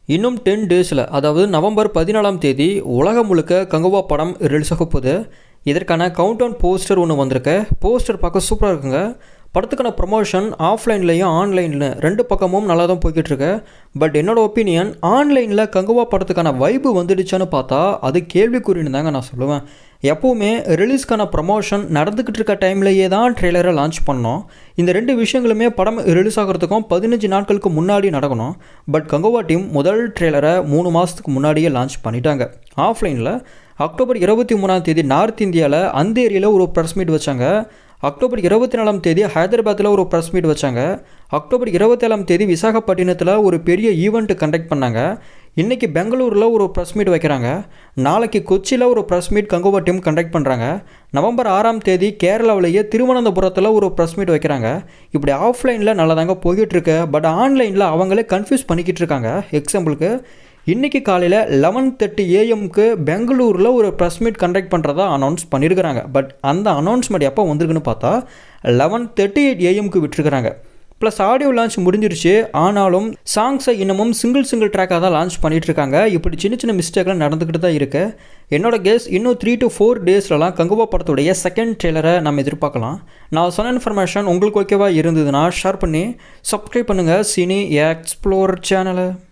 இன்னும் 10 டேஸில், அதாவது நவம்பர் 14ஆம் தேதி உலகம் முழுக்க கங்குவா படம் ரிலீஸ் ஆக போகுது. இதற்கான கவுண்டவுன் போஸ்டர் ஒன்று வந்திருக்கு. போஸ்டர் பார்க்க சூப்பராக இருக்குங்க. படத்துக்கான ப்ரொமோஷன் ஆஃப்லைன்லேயும் ஆன்லைனில் ரெண்டு பக்கமும் நல்லா தான் போய்கிட்டுருக்கு. பட் என்னோடய ஒப்பீனியன், ஆன்லைனில் கங்குவா படத்துக்கான வைப்பு வந்துடுச்சான்னு பார்த்தா அது கேள்விக்குறின்னு தாங்க நான் சொல்லுவேன். எப்போவுமே ரிலீஸ்க்கான ப்ரமோஷன் நடந்துக்கிட்டு இருக்க டைம்லேயே தான் ட்ரெய்லரை லான்ச் பண்ணோம். இந்த ரெண்டு விஷயங்களுமே படம் ரிலீஸ் ஆகிறதுக்கும் 15 நாட்களுக்கு முன்னாடி நடக்கணும். பட் கங்குவா டீம் முதல் ட்ரெய்லரை 3 மாதத்துக்கு முன்னாடியே லான்ச் பண்ணிட்டாங்க. ஆஃப்லைனில் அக்டோபர் 23ஆம் தேதி நார்த் இந்தியாவில் அந்தேரியில் ஒரு ப்ரெஸ் மீட் வச்சாங்க. அக்டோபர் 24ஆம் தேதி ஹைதராபாத்தில் ஒரு ப்ரெஸ் மீட் வச்சாங்க. அக்டோபர் 27ஆம் தேதி விசாகப்பட்டினத்தில் ஒரு பெரிய ஈவெண்ட் கண்டக்ட் பண்ணாங்க. இன்றைக்கி பெங்களூரில் ஒரு ப்ரெஸ் மீட் வைக்கிறாங்க. நாளைக்கு கொச்சியில் ஒரு press meet Kanguva team conduct பண்ணுறாங்க. நவம்பர் 6ஆம் தேதி கேரளாவிலேயே திருவனந்தபுரத்தில் ஒரு ப்ரெஸ் மீட் வைக்கிறாங்க. இப்படி ஆஃப்லைனில் நல்லா தாங்க போய்கிட்டுருக்கு. பட் ஆன்லைனில் அவங்களே கன்ஃபியூஸ் பண்ணிக்கிட்டு இருக்காங்க. எக்ஸாம்பிளுக்கு இன்றைக்கி காலையில் 11:30 AM பெங்களூரில் ஒரு ப்ரெஸ் மீட் கண்டக்ட் பண்ணுறதா அனௌன்ஸ் பண்ணியிருக்கிறாங்க. பட் அந்த அனௌன்ஸ்மெண்ட் எப்போ வந்திருக்குன்னு பார்த்தா 11:38 AM விட்டுருக்குறாங்க. ப்ளஸ் ஆடியோ லான்ச் முடிஞ்சிருச்சு. ஆனாலும் சாங்ஸை இன்னமும் சிங்கிள் ட்ராக்காக தான் லான்ச் பண்ணிகிட்ருக்காங்க. இப்படி சின்ன மிஸ்டேக்லாம் நடந்துக்கிட்டு தான் இருக்குது. என்னோட கெஸ், இன்னும் 3 to 4 டேஸ்லலாம் கங்குவா படத்துடைய செகண்ட் ட்ரெய்லரை நம்ம எதிர்பார்க்கலாம். நான் சொன்ன இன்ஃபர்மேஷன் உங்களுக்கு ஓகேவா இருந்ததுன்னா ஷேர் பண்ணி சப்ஸ்கிரைப் பண்ணுங்கள் சினி எக்ஸ்ப்ளோர் சேனலை.